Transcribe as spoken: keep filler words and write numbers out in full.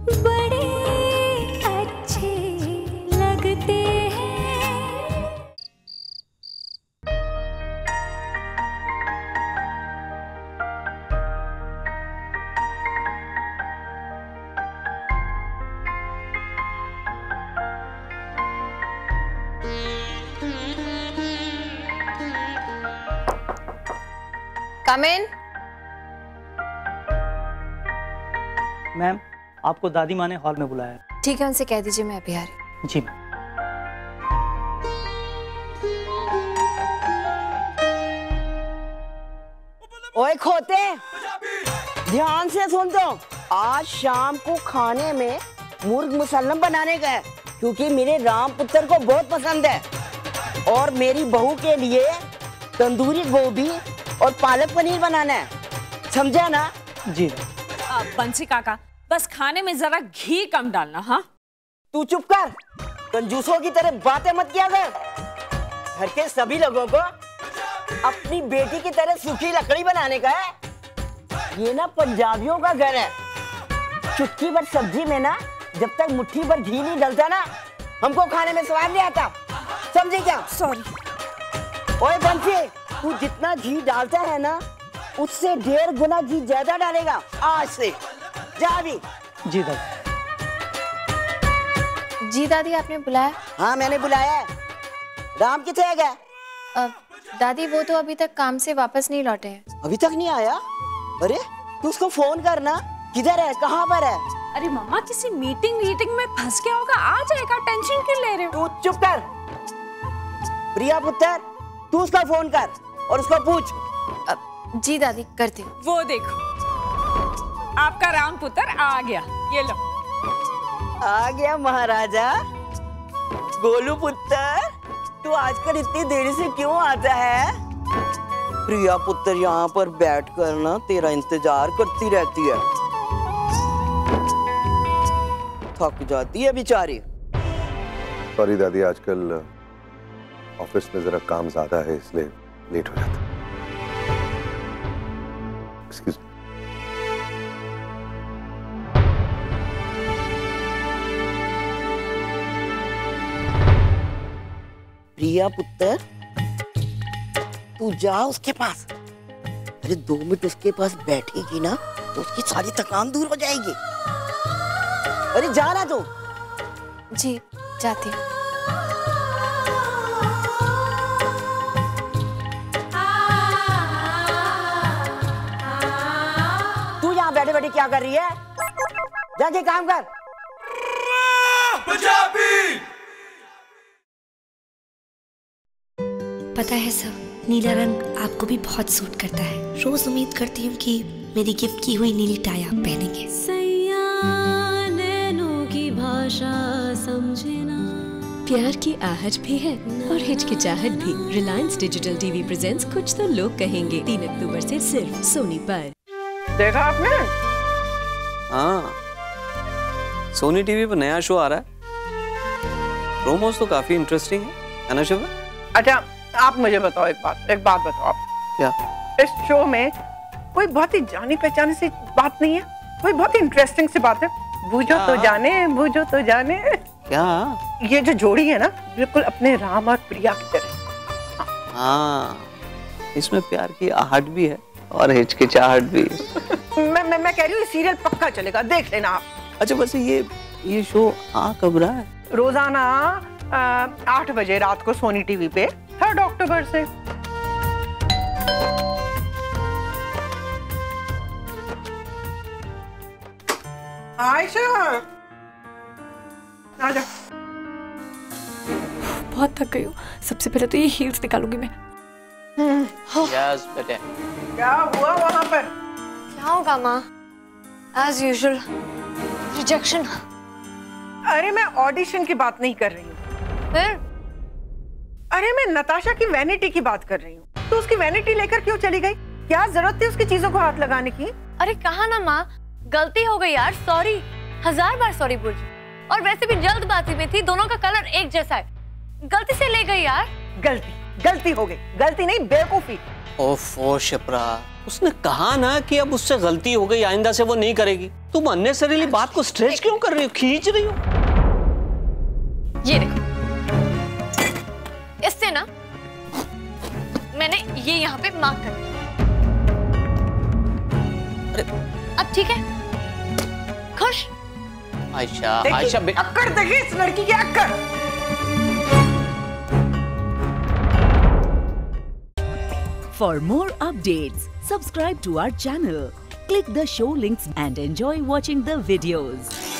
बड़े अच्छे लगते हैं। Come in. मैम, आपको दादी माँ ने हॉल में बुलाया है। ठीक है, उनसे कह दीजिए मैं अभी आ रही। जी मैम। ओए खोते, ध्यान से सुन तो, आज शाम को खाने में मुर्ग मुसल्लम बनाने का है, क्योंकि मेरे राम पुत्र को बहुत पसंद है। और मेरी बहू के लिए तंदूरी गोभी और पालक पनीर बनाना है, समझा ना? जी। बंसी काका, बस खाने में जरा घी कम डालना। हाँ, तू चुप कर, कंजूसों की तरह बातें मत किया कर। घर के सभी लोगों को अपनी बेटी की तरह सूखी लकड़ी बनाने का है। ये ना पंजाबियों का घर है। चुटकी भर सब्जी में ना जब तक मुट्ठी भर घी नहीं डलता ना, हमको खाने में स्वाद नहीं आता, समझे क्या? सॉरी। ओए बंसी, तू जितना घी डालता है ना, उससे डेढ़ गुना घी ज्यादा डालेगा आज से। जा भी। जी दादी। जी दादी, आपने बुलाया? हाँ, मैंने बुलाया है। राम किथे गया? दादी, वो तो अभी तक काम से वापस नहीं लौटे हैं। अभी तक नहीं आया? अरे तू उसको फोन करना, किधर है, कहाँ पर है? अरे मम्मा, किसी मीटिंग मीटिंग में फंस गया होगा, आ जाएगा, टेंशन क्यों ले रहे हो? तू चुप कर। प्रिया पुत्र, तू उसका फोन कर और उसको पूछ। जी दादी, करती हूँ। वो देखो, आपका राम पुत्र आ गया। ये लो। आ गया महाराजा। गोलू पुत्र, तू आजकल इतनी देरी से क्यों आता है? प्रिया पुत्र यहाँ पर बैठ कर ना तेरा इंतजार करती रहती है, थक जाती है बेचारी। सॉरी दादी, आजकल ऑफिस में जरा काम ज्यादा है, इसलिए लेट हो जाता। Excuse me. प्रिया पुत्र, तू जा उसके पास। अरे दो मिनट उसके पास बैठेगी ना तो उसकी सारी थकान दूर हो जाएगी। अरे जा ना तू। जी, जाती हूँ। तू यहाँ बैठे बैठे क्या कर रही है? जाके काम कर। पता है सब, नीला रंग आपको भी बहुत सूट करता है। रोज उम्मीद करती हूँ कि मेरी गिफ्ट की हुई नीली टाई आप पहनेंगे। सैया नैनों की भाषा समझे ना। प्यार की आहट भी है और हिचकिचाहट भी। रिलायंस डिजिटल टीवी प्रेजेंट्स कुछ तो लोग कहेंगे, तीन अक्टूबर से सिर्फ सोनी पर। देखा आपने? हाँ, सोनी टीवी पर नया शो आ रहा है। प्रोमोस तो काफी इंटरेस्टिंग है, है ना शिवा? अच्छा, आप मुझे बताओ एक बात, एक बात बताओ आप। क्या? इस शो में कोई बहुत ही जानी पहचानी सी बात नहीं है, कोई बहुत ही इंटरेस्टिंग सी बात है। बूझो तो जाने, बूझो तो जाने। क्या? ये जो जोड़ी है ना, बिल्कुल अपने राम और प्रिया की तरह। हाँ, इसमें प्यार की आहट भी है और हिचकिचाहट भी। मैं मैं मैं कह रही हूँ सीरियल पक्का चलेगा, देख लेना आप। अच्छा, बस ये ये शो आ कब रहा है? रोजाना आठ बजे रात को सोनी टीवी पे, थर्ड अक्टूबर से। आयशा, आजा। बहुत थक गई हूँ। सबसे पहले तो ये हील्स निकालूंगी मैं। यस बेटे। क्या हुआ वहाँ पर? क्या होगा माँ? As usual, rejection. अरे मैं ऑडिशन की बात नहीं कर रही हूँ। फिर? अरे मैं नताशा की वैनिटी की बात कर रही हूँ। तो उसकी वैनिटी लेकर क्यों चली गई? क्या जरूरत थी उसकी चीजों को हाथ लगाने की? अरे कहा ना माँ, गलती हो गई यार, सॉरी। हजार बार सॉरी बोल रही। और वैसे भी जल्दबाजी में थी, दोनों का कलर एक जैसा है, गलती से ले गई यार। गलती गलती हो गई, गलती नहीं बेवकूफी। ओफो शिप्रा, उसने कहा ना कि अब उससे गलती हो गई, आइंदा से वो नहीं करेगी। तुम अननेसेसरीली बात को स्ट्रेच क्यों कर रही हो, खींच रही हो? ये देखो, इससे ना मैंने ये यहाँ पे मार्क कर दिया। अरे अब ठीक है, खुश? आयशा, आयशा अक्कड़ देखिए इस लड़की की अक्कड़। For more updates, subscribe to our channel, click the show links and enjoy watching the videos.